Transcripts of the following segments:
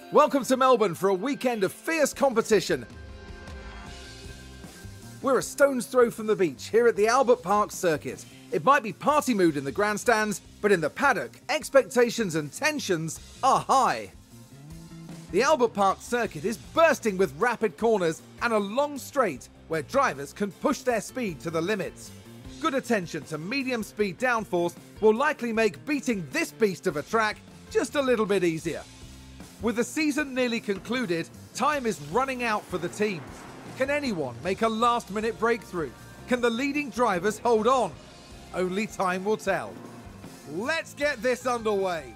Welcome to Melbourne for a weekend of fierce competition. We're a stone's throw from the beach here at the Albert Park Circuit. It might be party mood in the grandstands, but in the paddock, expectations and tensions are high. The Albert Park Circuit is bursting with rapid corners and a long straight where drivers can push their speed to the limits. Good attention to medium speed downforce will likely make beating this beast of a track just a little bit easier. With the season nearly concluded, time is running out for the teams. Can anyone make a last-minute breakthrough? Can the leading drivers hold on? Only time will tell. Let's get this underway.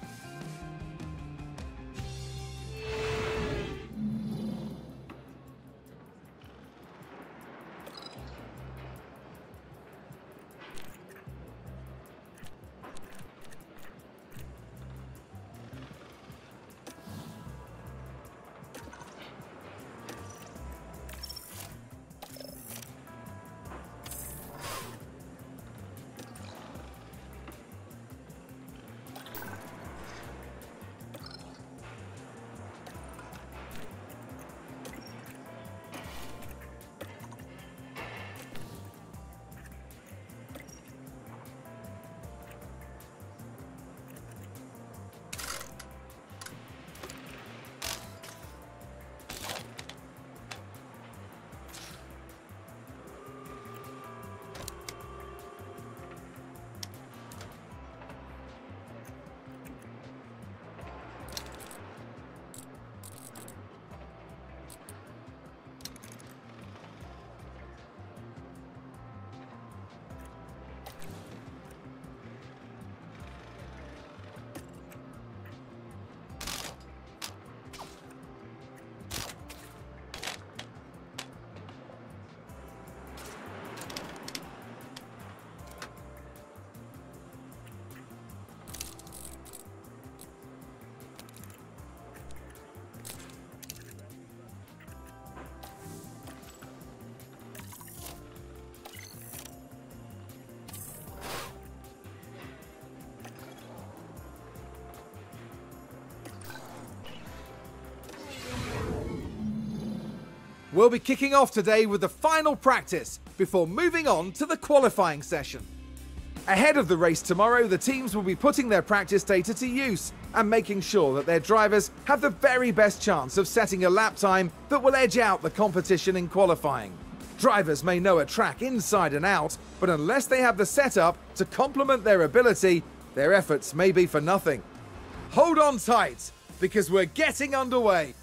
We'll be kicking off today with the final practice before moving on to the qualifying session. Ahead of the race tomorrow, the teams will be putting their practice data to use and making sure that their drivers have the very best chance of setting a lap time that will edge out the competition in qualifying. Drivers may know a track inside and out, but unless they have the setup to complement their ability, their efforts may be for nothing. Hold on tight, because we're getting underway.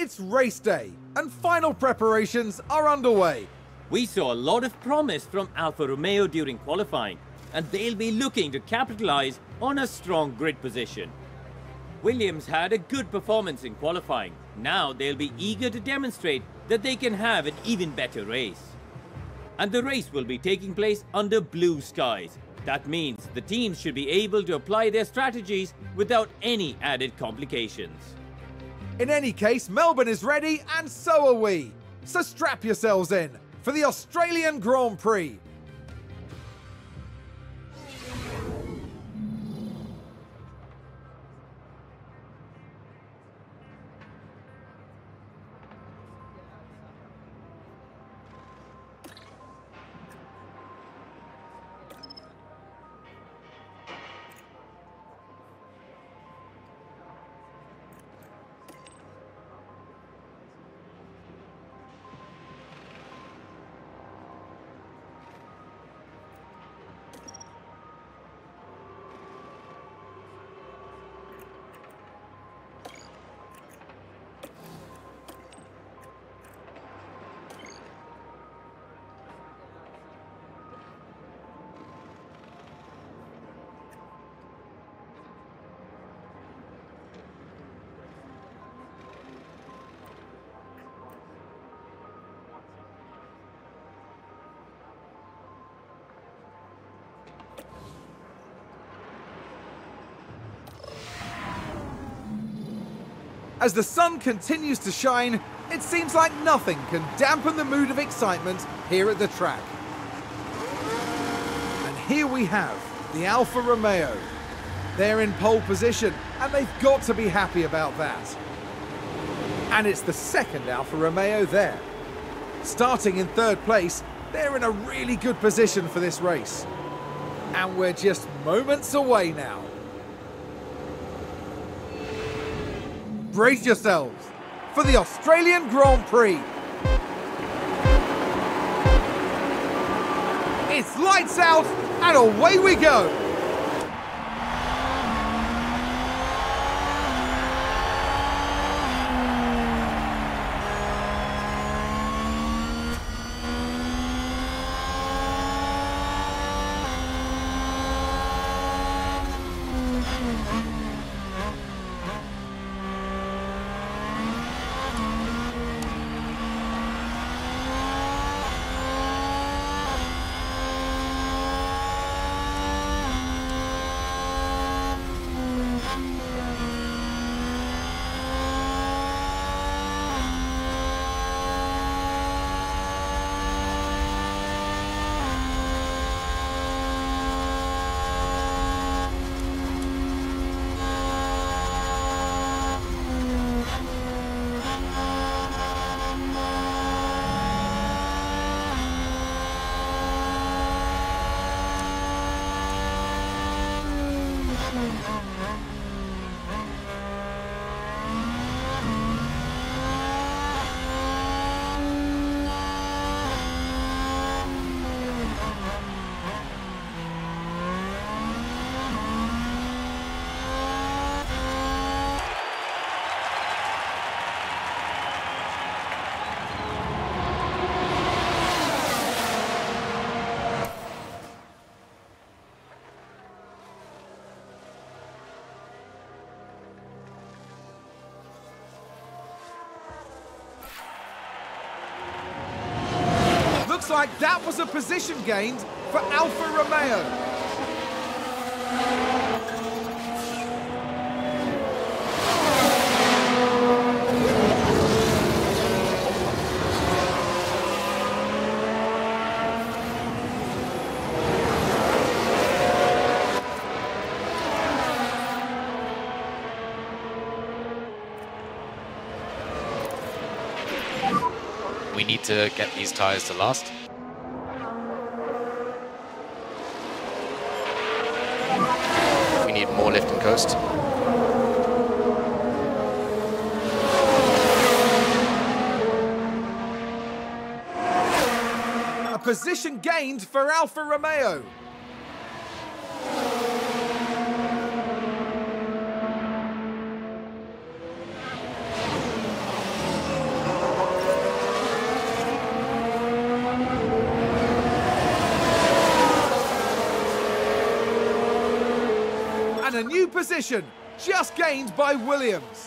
It's race day, and final preparations are underway. We saw a lot of promise from Alfa Romeo during qualifying, and they'll be looking to capitalize on a strong grid position. Williams had a good performance in qualifying. Now they'll be eager to demonstrate that they can have an even better race. And the race will be taking place under blue skies. That means the teams should be able to apply their strategies without any added complications. In any case, Melbourne is ready, and so are we. So strap yourselves in for the Australian Grand Prix. As the sun continues to shine, it seems like nothing can dampen the mood of excitement here at the track. And here we have the Alfa Romeo. They're in pole position, and they've got to be happy about that. And it's the second Alfa Romeo there. Starting in third place, they're in a really good position for this race. And we're just moments away now. Brace yourselves for the Australian Grand Prix. It's lights out and away we go. Looks like that was a position gained for Alfa Romeo. We need to get these tyres to last. We need more lift and coast. A position gained for Alfa Romeo. And a new position, just gained by Williams.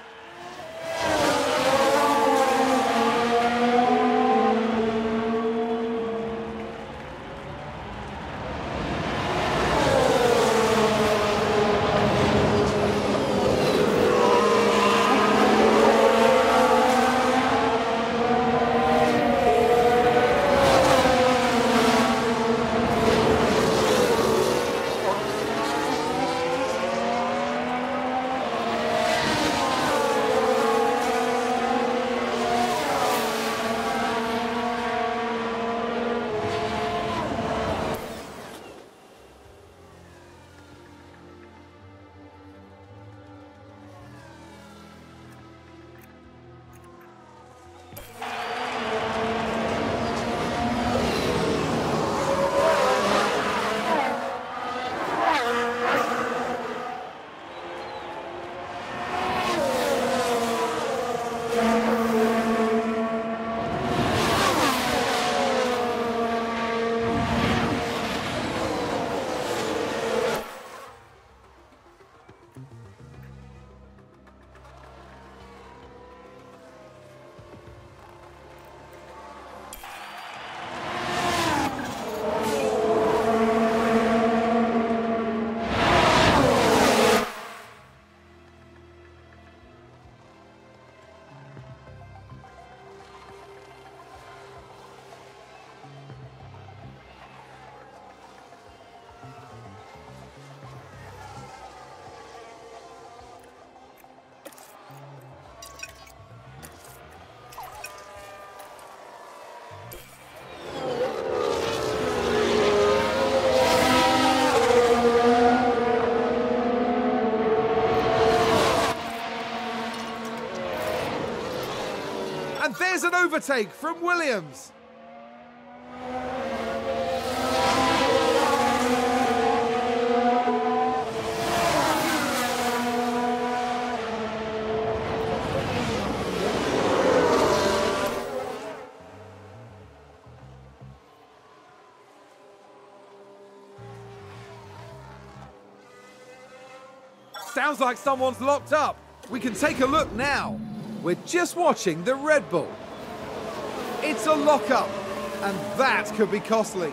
And there's an overtake from Williams. Sounds like someone's locked up. We can take a look now. We're just watching the Red Bull. It's a lockup, and that could be costly.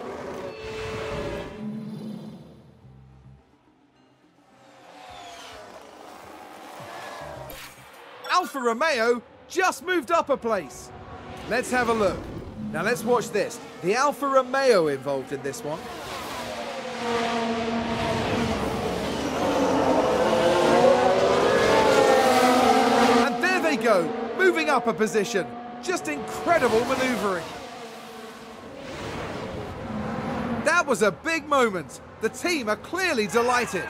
Alfa Romeo just moved up a place. Let's have a look. Now let's watch this. The Alfa Romeo involved in this one. Go, moving up a position. Just incredible maneuvering. That was a big moment. The team are clearly delighted.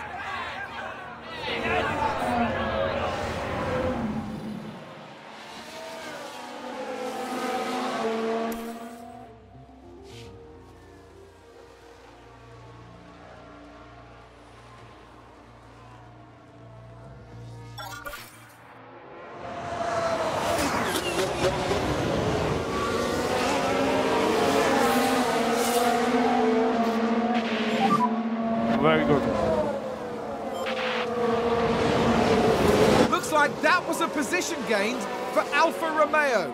Very good. Looks like that was a position gained for Alfa Romeo.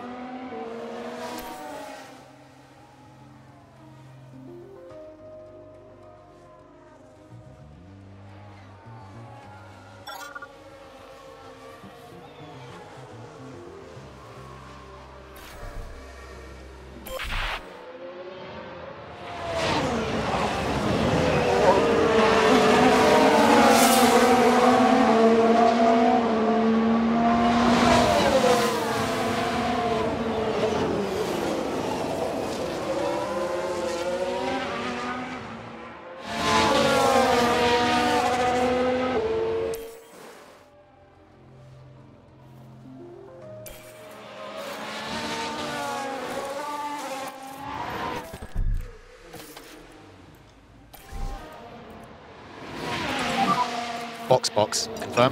Box, confirm.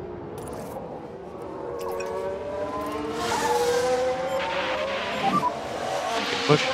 You can push.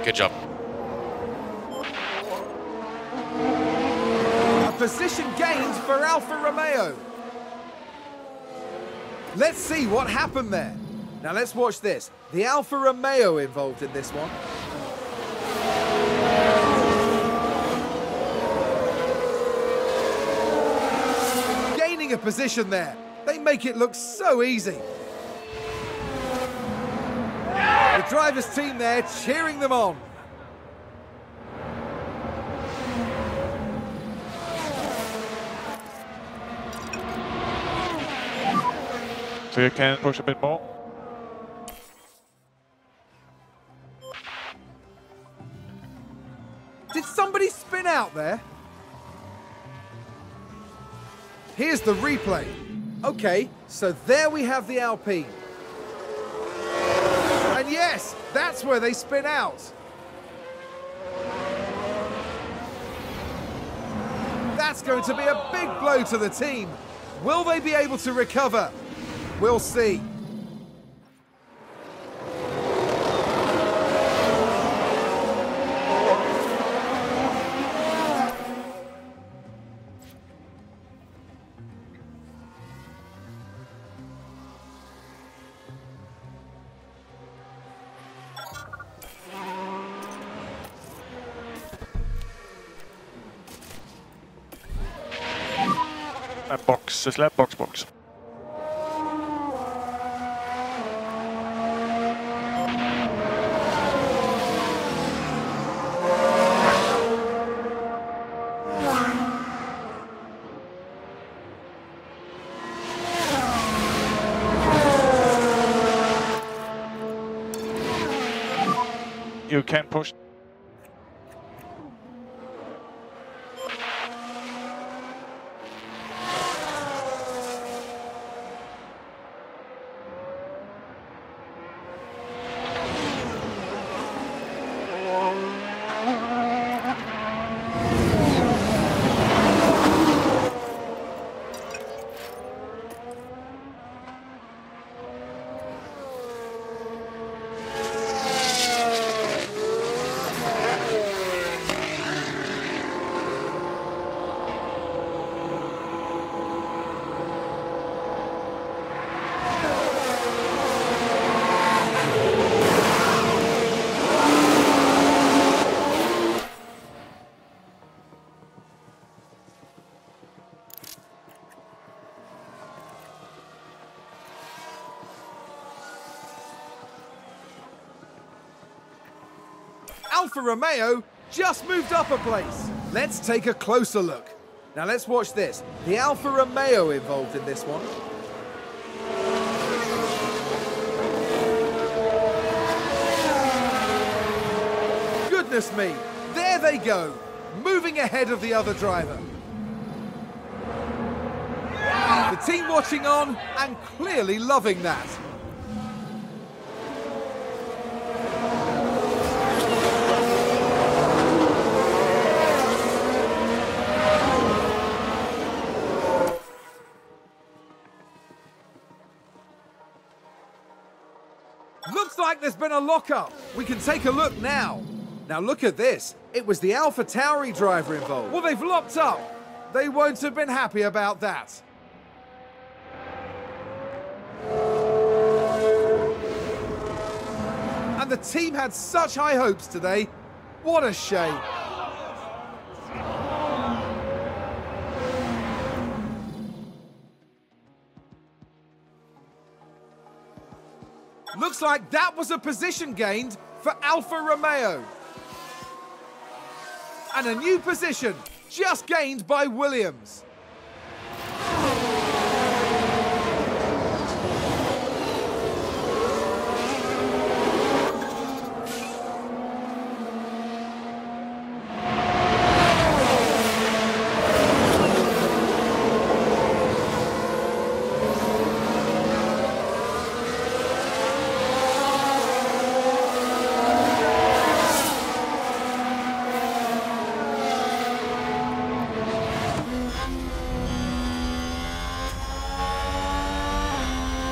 Good job. A position gained for Alfa Romeo. Let's see what happened there. Now let's watch this. The Alfa Romeo involved in this one. Gaining a position there. They make it look so easy. The driver's team there cheering them on. So you can push a bit more. Did somebody spin out there? Here's the replay. Okay, so there we have the Alpine. And yes, that's where they spin out. That's going to be a big blow to the team. Will they be able to recover? We'll see. That box, this lap box. You can push. Alfa Romeo just moved up a place. Let's take a closer look. Now let's watch this. The Alfa Romeo involved in this one. Goodness me, there they go, moving ahead of the other driver. The team watching on and clearly loving that. Looks like there's been a lockup. We can take a look now. Now look at this. It was the AlphaTauri driver involved. Well, they've locked up. They won't have been happy about that. And the team had such high hopes today. What a shame. Looks like that was a position gained for Alfa Romeo. And a new position just gained by Williams.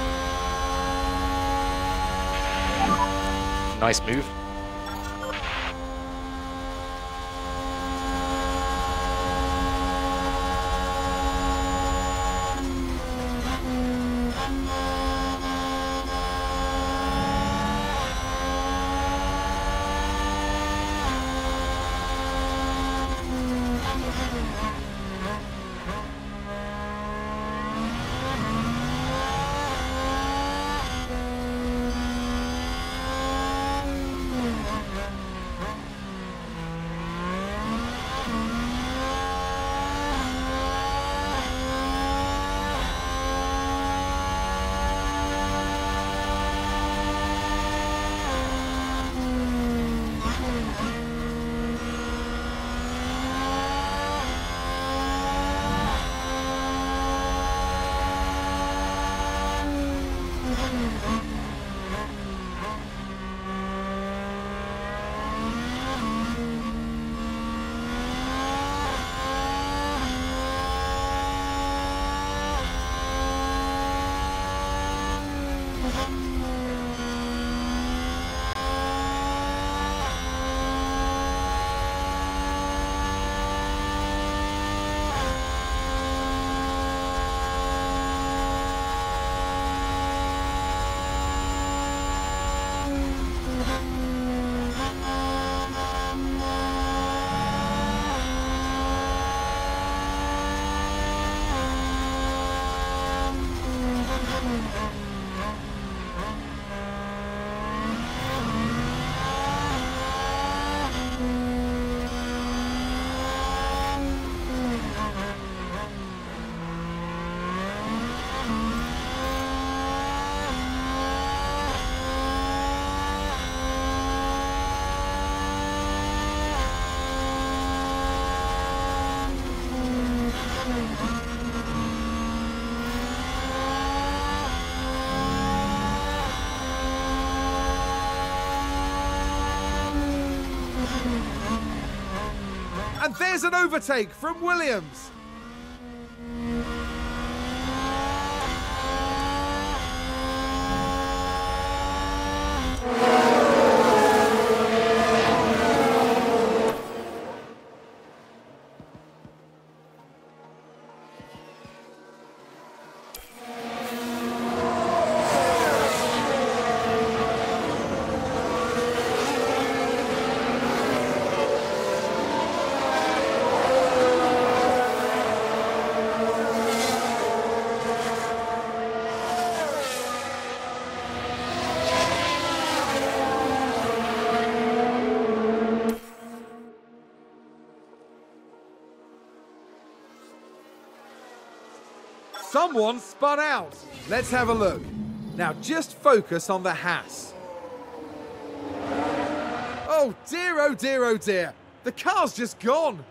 Nice move. And there's an overtake from Williams. Someone spun out. Let's have a look. Now just focus on the Haas. Oh dear, oh dear, oh dear. The car's just gone.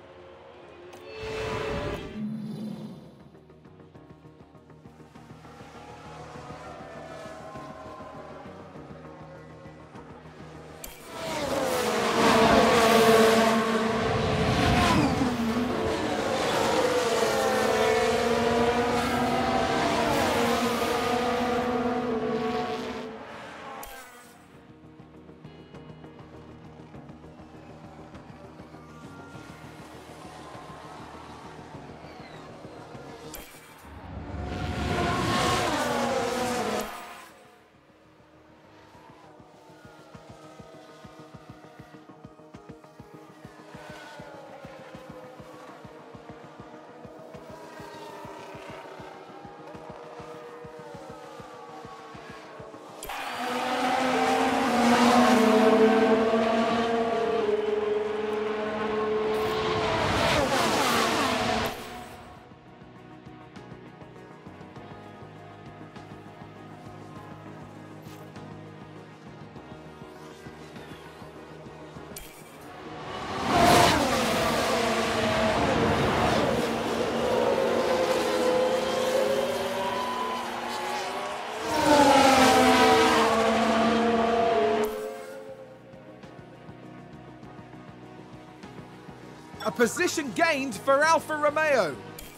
A position gained for Alfa Romeo.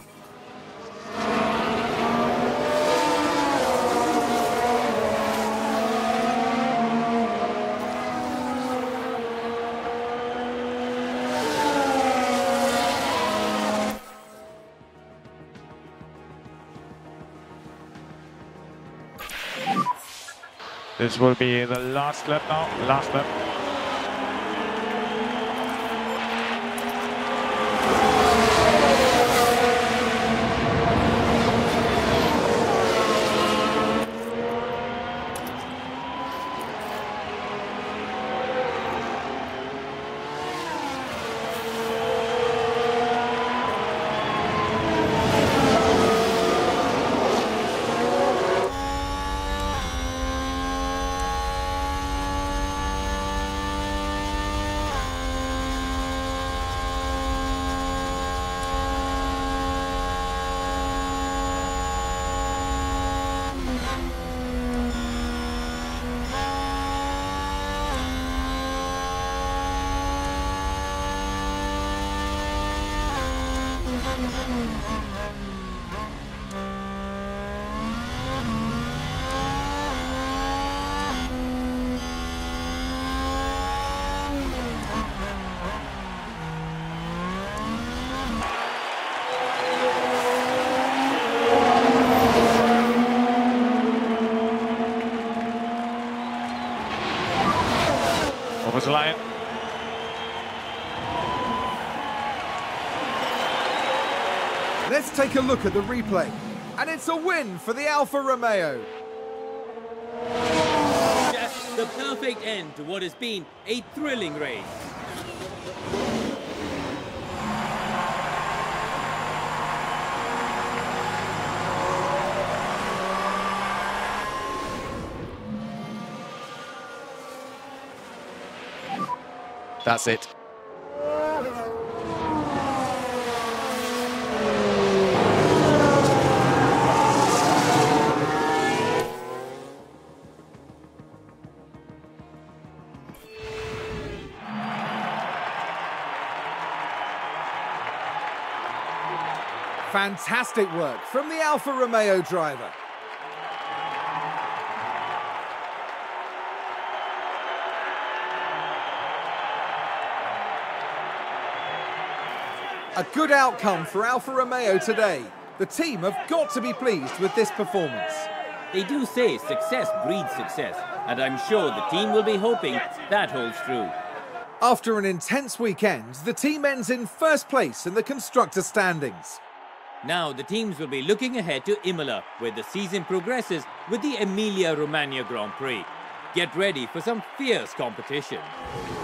This will be the last lap now. Last lap. Over the line. Let's take a look at the replay. And it's a win for the Alfa Romeo. Just the perfect end to what has been a thrilling race. That's it. Fantastic work from the Alfa Romeo driver. A good outcome for Alfa Romeo today. The team have got to be pleased with this performance. They do say success breeds success, and I'm sure the team will be hoping that holds true. After an intense weekend, the team ends in first place in the constructor standings. Now the teams will be looking ahead to Imola, where the season progresses with the Emilia-Romagna Grand Prix. Get ready for some fierce competition.